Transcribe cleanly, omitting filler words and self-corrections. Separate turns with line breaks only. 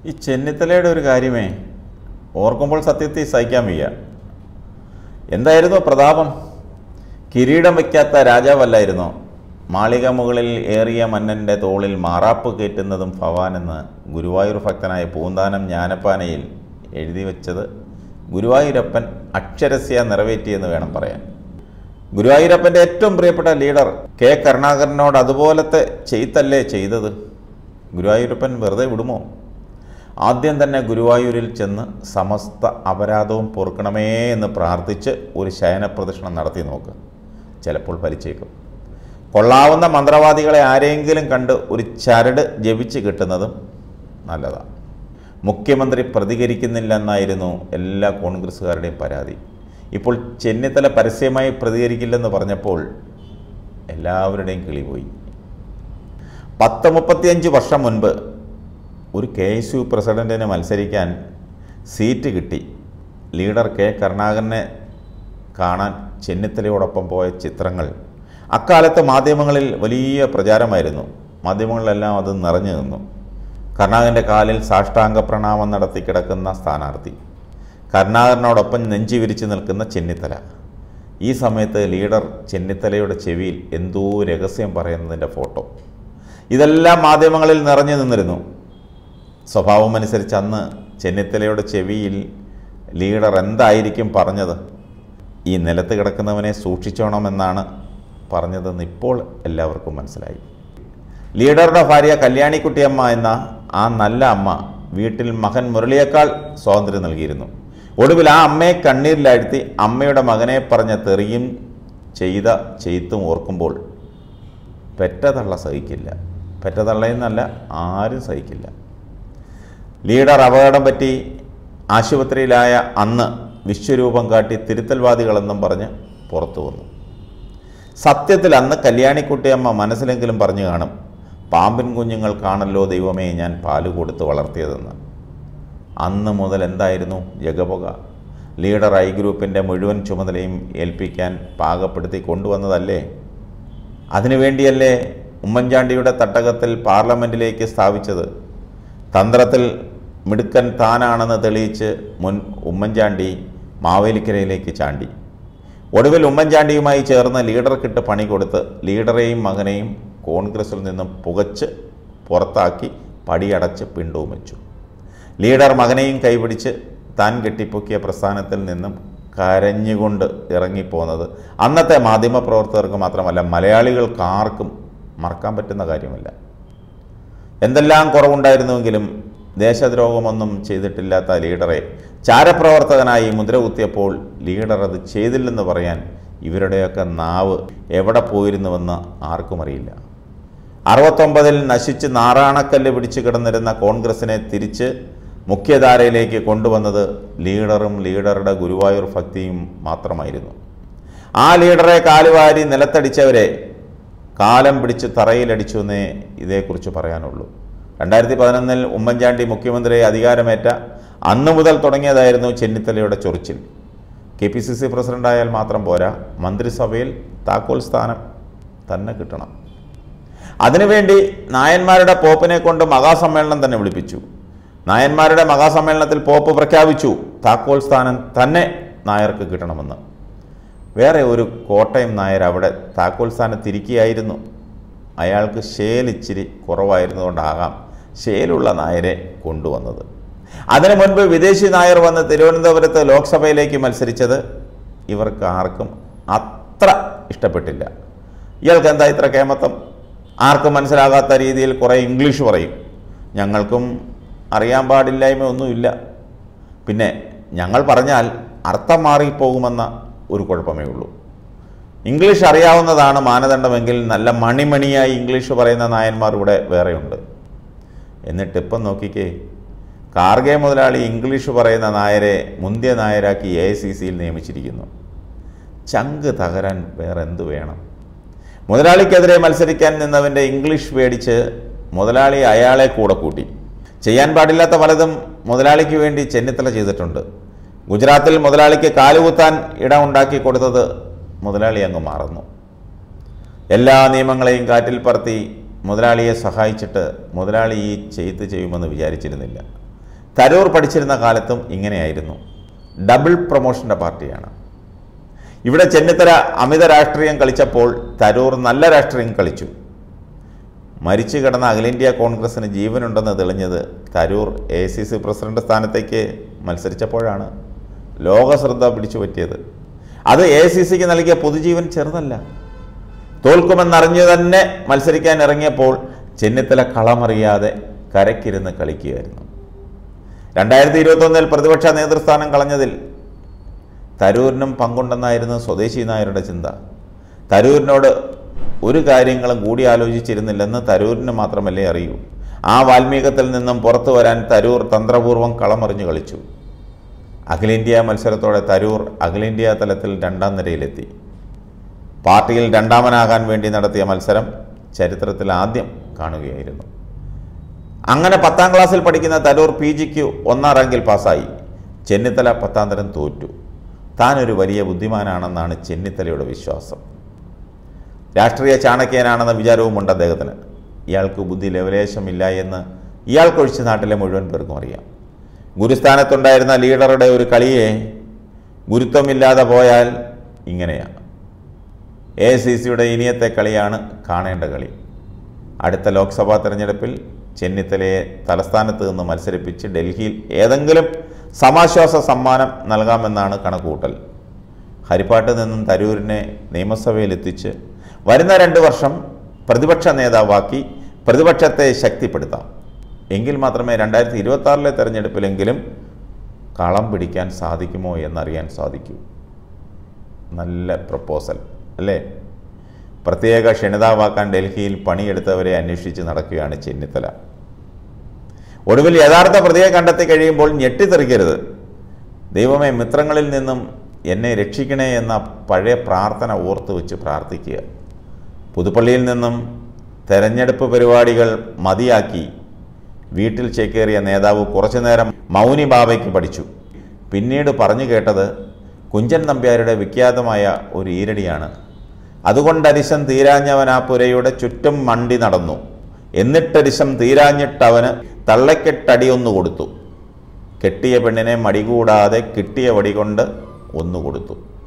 ഈ ചെന്നിത്തലയുടെ ഒരു കാര്യമേ ഓർക്കുമ്പോൾ സത്യത്തിൽ സഹിക്കാൻ വയ്യ. എന്തായിരുന്നു പ്രതാപം? കിരീടം വയ്ക്കാത്ത രാജാവല്ലായിരുന്നോ? മാളിക മുകളിൽ ഏറിയ മന്നൻ്റെ തോളിൽ മാറാപ്പ് കയറ്റുന്നതും ഭവാനെന്ന് ഗുരുവായൂർ ഭക്തനായ പൂന്താനം ജ്ഞാനപ്പാനയിൽ എഴുതി വച്ചത് ഗുരുവായൂരപ്പൻ അക്ഷരസ്യ നിറവേറ്റിയെന്ന് വേണം പറയാൻ. ഗുരുവായൂരപ്പൻ്റെ ഏറ്റവും പ്രിയപ്പെട്ട ലീഡർ കെ കരുണാകരനോട് അതുപോലത്തെ ചെയ്തല്ലേ ചെയ്തത്. ഗുരുവായൂരപ്പൻ വെറുതെ വിടുമോ? ആദ്യം തന്നെ ഗുരുവായൂരിൽ ചെന്ന് സമസ്ത അപരാധവും പൊറുക്കണമേ എന്ന് പ്രാർത്ഥിച്ച് ഒരു ശയനപ്രദക്ഷിണം നടത്തി നോക്ക്. ചിലപ്പോൾ ഫലിച്ചേക്കും. കൊള്ളാവുന്ന മന്ത്രവാദികളെ ആരെങ്കിലും കണ്ട് ഒരു ചരട് ജപിച്ച് കിട്ടുന്നതും നല്ലതാണ്. മുഖ്യമന്ത്രി പ്രതികരിക്കുന്നില്ലെന്നായിരുന്നു എല്ലാ കോൺഗ്രസ്സുകാരുടെയും പരാതി. ഇപ്പോൾ ചെന്നിത്തല പരസ്യമായി പ്രതികരിക്കില്ലെന്ന് പറഞ്ഞപ്പോൾ എല്ലാവരുടെയും കിളിപോയി. 35 വർഷം മുൻപ് ഒരു KSU പ്രസിഡൻറ്റിന് മത്സരിക്കാൻ സീറ്റ് കിട്ടി. ലീഡർ കെ കരുണാകരനെ കാണാൻ ചെന്നിത്തലയോടൊപ്പം പോയ ചിത്രങ്ങൾ അക്കാലത്ത് മാധ്യമങ്ങളിൽ വലിയ പ്രചാരമായിരുന്നു. മാധ്യമങ്ങളിലെല്ലാം അത് നിറഞ്ഞു നിന്നു. കരുണാകരൻ്റെ കാലിൽ സാഷ്ടാംഗ പ്രണാമം നടത്തി കിടക്കുന്ന സ്ഥാനാർത്ഥി, കരുണാകരനോടൊപ്പം നെഞ്ചി വിരിച്ചു നിൽക്കുന്ന ചെന്നിത്തല. ഈ സമയത്ത് ലീഡർ ചെന്നിത്തലയുടെ ചെവിയിൽ എന്തോ രഹസ്യം പറയുന്നതിൻ്റെ ഫോട്ടോ. ഇതെല്ലാം മാധ്യമങ്ങളിൽ നിറഞ്ഞു നിന്നിരുന്നു. സ്വഭാവമനുസരിച്ച് അന്ന് ചെന്നിത്തലയുടെ ചെവിയിൽ ലീഡർ എന്തായിരിക്കും പറഞ്ഞത്? ഈ നിലത്ത് കിടക്കുന്നവനെ സൂക്ഷിച്ചോണമെന്നാണ് പറഞ്ഞതെന്ന് ഇപ്പോൾ എല്ലാവർക്കും മനസ്സിലായി. ലീഡറുടെ ഭാര്യ കല്യാണിക്കുട്ടിയമ്മ എന്ന ആ നല്ല അമ്മ വീട്ടിൽ മകൻ മുരളിയേക്കാൾ സ്വാതന്ത്ര്യം നൽകിയിരുന്നു. ഒടുവിൽ ആ അമ്മയെ കണ്ണീരിലാഴ്ത്തി അമ്മയുടെ മകനെ പറഞ്ഞ തെറിയും ചെയ്ത ചെയ്ത്തും ഓർക്കുമ്പോൾ പെറ്റതള്ള സഹിക്കില്ല. പെറ്റതള്ളയെന്നല്ല, ആരും സഹിക്കില്ല. ലീഡർ അപകടം പറ്റി ആശുപത്രിയിലായ അന്ന് വിശ്വരൂപം കാട്ടി തിരുത്തൽവാദികളെന്നും പറഞ്ഞ് പുറത്തു വന്നു. സത്യത്തിൽ അന്ന് കല്യാണിക്കുട്ടിയമ്മ മനസ്സിലെങ്കിലും പറഞ്ഞു കാണും, പാമ്പിൻ കുഞ്ഞുങ്ങൾക്കാണല്ലോ ദൈവമേ ഞാൻ പാല് കൊടുത്ത് വളർത്തിയതെന്ന്. അന്ന് മുതൽ എന്തായിരുന്നു ജഗപുക? ലീഡർ ഐ ഗ്രൂപ്പിൻ്റെ മുഴുവൻ ചുമതലയും ഏൽപ്പിക്കാൻ പാകപ്പെടുത്തി കൊണ്ടുവന്നതല്ലേ? അതിനുവേണ്ടിയല്ലേ ഉമ്മൻചാണ്ടിയുടെ തട്ടകത്തിൽ പാർലമെൻറ്റിലേക്ക് സ്ഥാപിച്ചത്? തന്ത്രത്തിൽ മിടുക്കൻ താനാണെന്ന് തെളിയിച്ച് മുൻ ഉമ്മൻചാണ്ടി മാവേലിക്കരയിലേക്ക് ചാണ്ടി. ഒടുവിൽ ഉമ്മൻചാണ്ടിയുമായി ചേർന്ന് ലീഡർക്കിട്ട് പണി കൊടുത്ത് ലീഡറെയും മകനെയും കോൺഗ്രസിൽ നിന്നും പുകച്ച് പുറത്താക്കി പടിയടച്ച് പിണ്ടവും വെച്ചു. ലീഡർ മകനെയും കൈപിടിച്ച് താൻ കെട്ടിപ്പൊക്കിയ പ്രസ്ഥാനത്തിൽ നിന്നും കരഞ്ഞുകൊണ്ട് ഇറങ്ങിപ്പോന്നത് അന്നത്തെ മാധ്യമപ്രവർത്തകർക്ക് മാത്രമല്ല, മലയാളികൾക്കാർക്കും മറക്കാൻ പറ്റുന്ന കാര്യമല്ല. എന്തെല്ലാം കുറവുണ്ടായിരുന്നുവെങ്കിലും ദേശദ്രോഹമൊന്നും ചെയ്തിട്ടില്ലാത്ത ലീഡറെ ചാരപ്രവർത്തകനായി മുദ്ര കുത്തിയപ്പോൾ ലീഡർ അത് ചെയ്തില്ലെന്ന് പറയാൻ ഇവരുടെയൊക്കെ നാവ് എവിടെ പോയിരുന്നുവെന്ന് ആർക്കും അറിയില്ല. 69-ൽ നശിച്ച് നാറാണക്കല്ല് പിടിച്ചു കിടന്നിരുന്ന കോൺഗ്രസിനെ തിരിച്ച് മുഖ്യധാരയിലേക്ക് കൊണ്ടുവന്നത് ലീഡറും ലീഡറുടെ ഗുരുവായൂർ ഭക്തിയും മാത്രമായിരുന്നു. ആ ലീഡറെ കാലുവാരി നിലത്തടിച്ചവരെ കാലം പിടിച്ച് തറയിലടിച്ചു എന്നേ ഇതേക്കുറിച്ച് പറയാനുള്ളൂ. 2011-ൽ ഉമ്മൻചാണ്ടി മുഖ്യമന്ത്രിയെ അധികാരമേറ്റ അന്നു മുതൽ തുടങ്ങിയതായിരുന്നു ചെന്നിത്തലയുടെ ചൊറിച്ചിൽ. KPCC പ്രസിഡൻ്റായാൽ മാത്രം പോരാ, മന്ത്രിസഭയിൽ താക്കോൽ സ്ഥാനം തന്നെ കിട്ടണം. അതിനുവേണ്ടി നായന്മാരുടെ പോപ്പിനെ കൊണ്ട് മഹാസമ്മേളനം തന്നെ വിളിപ്പിച്ചു. നായന്മാരുടെ മഹാസമ്മേളനത്തിൽ പോപ്പ് പ്രഖ്യാപിച്ചു താക്കോൽ സ്ഥാനം തന്നെ നായർക്ക് കിട്ടണമെന്ന്. വേറെ ഒരു കോട്ടയം നായർ അവിടെ താക്കോൽ സ്ഥാനത്തിരിക്കുകയായിരുന്നു. അയാൾക്ക് ശേലിച്ചിരി കുറവായിരുന്നുകൊണ്ടാകാം ശേലുള്ള നായരെ കൊണ്ടുവന്നത്. അതിനു മുൻപ് വിദേശി നായർ വന്ന് തിരുവനന്തപുരത്ത് ലോക്സഭയിലേക്ക് മത്സരിച്ചത് ഇവർക്ക് ആർക്കും അത്ര ഇഷ്ടപ്പെട്ടില്ല. ഇയാൾക്ക് എന്താ ഇത്ര കേമത്തം? ആർക്കും മനസ്സിലാകാത്ത രീതിയിൽ കുറേ ഇംഗ്ലീഷ് പറയും. ഞങ്ങൾക്കും അറിയാൻ പാടില്ലായ്മ ഒന്നുമില്ല. പിന്നെ ഞങ്ങൾ പറഞ്ഞാൽ അർത്ഥം മാറിപ്പോകുമെന്ന ഒരു കുഴപ്പമേ ഉള്ളൂ. ഇംഗ്ലീഷ് അറിയാവുന്നതാണ് മാനദണ്ഡമെങ്കിൽ നല്ല മണിമണിയായി ഇംഗ്ലീഷ് പറയുന്ന നായന്മാർ ഇവിടെ വേറെയുണ്ട്. എന്നിട്ടിപ്പം നോക്കിക്കേ, കാർഗെ മുതലാളി ഇംഗ്ലീഷ് പറയുന്ന നായരെ മുന്തിയ നായരാക്കി AICCയിൽ നിയമിച്ചിരിക്കുന്നു. ചങ്ക് തകരാൻ വേറെ എന്തു വേണം? മുതലാളിക്കെതിരെ മത്സരിക്കാൻ നിന്നവൻ്റെ ഇംഗ്ലീഷ് പേടിച്ച് മുതലാളി അയാളെ കൂടെ കൂട്ടി. ചെയ്യാൻ പാടില്ലാത്ത പലതും മുതലാളിക്ക് വേണ്ടി ചെന്നിത്തല ചെയ്തിട്ടുണ്ട്. ഗുജറാത്തിൽ മുതലാളിക്ക് കാലുകുത്താൻ ഇടമുണ്ടാക്കി കൊടുത്തത് മുതലാളി അങ്ങ് മറന്നു. എല്ലാ നിയമങ്ങളെയും കാറ്റിൽ പറത്തി മുതലാളിയെ സഹായിച്ചിട്ട് മുതലാളി ഈ ചെയ്ത് ചെയ്യുമെന്ന് വിചാരിച്ചിരുന്നില്ല. തരൂർ പഠിച്ചിരുന്ന കാലത്തും ഇങ്ങനെയായിരുന്നു. ഡബിൾ പ്രൊമോഷൻ്റെ പാർട്ടിയാണ്. ഇവിടെ ചെന്നിത്തല അമിത രാഷ്ട്രീയം കളിച്ചപ്പോൾ തരൂർ നല്ല രാഷ്ട്രീയം കളിച്ചു. മരിച്ചു കിടന്ന അഖിലേന്ത്യാ കോൺഗ്രസിന് ജീവനുണ്ടെന്ന് തെളിഞ്ഞത് തരൂർ AICC പ്രസിഡന്റ് സ്ഥാനത്തേക്ക് മത്സരിച്ചപ്പോഴാണ്. ലോകശ്രദ്ധ പിടിച്ചു പറ്റിയത്. അത് AICCക്ക് നൽകിയ പൊതുജീവൻ ചെറുതല്ല. തോൽക്കുമെന്നറിഞ്ഞു തന്നെ മത്സരിക്കാൻ ഇറങ്ങിയപ്പോൾ ചെന്നിത്തല കളമറിയാതെ കരയ്ക്കിരുന്ന് കളിക്കുകയായിരുന്നു. 2021 പ്രതിപക്ഷ നേതൃസ്ഥാനം കളഞ്ഞതിൽ തരൂരിനും പങ്കുണ്ടെന്നായിരുന്നു സ്വദേശി നായരുടെ ചിന്ത. തരൂരിനോട് ഒരു കാര്യങ്ങളും കൂടി ആലോചിച്ചിരുന്നില്ലെന്ന് തരൂരിന് മാത്രമല്ലേ അറിയൂ. ആ വാൽമീകത്തിൽ നിന്നും പുറത്തു വരാൻ തരൂർ തന്ത്രപൂർവ്വം കളമറിഞ്ഞു കളിച്ചു. അഖിലേന്ത്യാ മത്സരത്തോടെ തരൂർ അഖിലേന്ത്യാ തലത്തിൽ 2ാം നിരയിലെത്തി. പാർട്ടിയിൽ രണ്ടാമനാകാൻ വേണ്ടി നടത്തിയ മത്സരം ചരിത്രത്തിൽ ആദ്യം കാണുകയായിരുന്നു. അങ്ങനെ 10ാം ക്ലാസ്സിൽ പഠിക്കുന്ന തരൂർ PGക്ക് 1ാം റാങ്കിൽ പാസ്സായി. ചെന്നിത്തല 10ാം തരം തോറ്റു. താനൊരു വലിയ ബുദ്ധിമാനാണെന്നാണ് ചെന്നിത്തലയുടെ വിശ്വാസം. രാഷ്ട്രീയ ചാണക്യനാണെന്ന വിചാരവുമുണ്ട് അദ്ദേഹത്തിന്. ഇയാൾക്ക് ബുദ്ധി ലെവലേശമില്ല എന്ന് ഇയാൾക്കൊഴിച്ച് നാട്ടിലെ മുഴുവൻ പേർക്കും അറിയാം. ഗുരുസ്ഥാനത്തുണ്ടായിരുന്ന ലീഡറുടെ ഒരു കളിയെ ഗുരുത്വമില്ലാതെ പോയാൽ ഇങ്ങനെയാണ്. AICCയുടെ ഇനിയത്തെ കളിയാണ് കാണേണ്ട കളി. അടുത്ത ലോക്സഭാ തെരഞ്ഞെടുപ്പിൽ ചെന്നിത്തലയെ തലസ്ഥാനത്ത് നിന്ന് മത്സരിപ്പിച്ച് ഡൽഹിയിൽ ഏതെങ്കിലും സമാശ്വാസ സമ്മാനം നൽകാമെന്നാണ് കണക്കുകൂട്ടൽ. ഹരിപ്പാട്ട് നിന്നും തരൂരിനെ നിയമസഭയിലെത്തിച്ച് വരുന്ന 2 വർഷം പ്രതിപക്ഷ നേതാവാക്കി പ്രതിപക്ഷത്തെ ശക്തിപ്പെടുത്താം. എങ്കിൽ മാത്രമേ 2026 തെരഞ്ഞെടുപ്പിലെങ്കിലും കളം പിടിക്കാൻ സാധിക്കുമോ എന്നറിയാൻ സാധിക്കൂ. നല്ല പ്രപ്പോസൽ അല്ലേ? പ്രത്യേക ക്ഷണിതാവാക്കാൻ ഡൽഹിയിൽ പണിയെടുത്തവരെ അന്വേഷിച്ച് നടക്കുകയാണ് ചെന്നിത്തല. ഒടുവിൽ യഥാർത്ഥ പ്രതിയെ കണ്ടെത്തി കഴിയുമ്പോൾ ഞെട്ടിത്തെറിക്കരുത്. ദൈവമേ, മിത്രങ്ങളിൽ നിന്നും എന്നെ രക്ഷിക്കണേ എന്ന പഴയ പ്രാർത്ഥന ഓർത്തു വെച്ച് പ്രാർത്ഥിക്കുക. പുതുപ്പള്ളിയിൽ നിന്നും തെരഞ്ഞെടുപ്പ് പരിപാടികൾ മതിയാക്കി വീട്ടിൽ ചേക്കേറിയ നേതാവ് കുറച്ചുനേരം മൗനി ബാബയ്ക്ക് പഠിച്ചു. പിന്നീട് പറഞ്ഞു കേട്ടത് കുഞ്ചൻ നമ്പ്യാരുടെ വിഖ്യാതമായ ഒരു ഈരടിയാണ്. അതുകൊണ്ടരിശം തീരാഞ്ഞവൻ ആ പുരയുടെ ചുറ്റും മണ്ടി നടന്നു, എന്നിട്ടരിശം തീരാഞ്ഞിട്ടവന് തള്ളക്കെട്ടടിയൊന്നു കൊടുത്തു, കെട്ടിയ പെണ്ണിനെ മടികൂടാതെ കിട്ടിയ വടി കൊണ്ട് ഒന്നു കൊടുത്തു.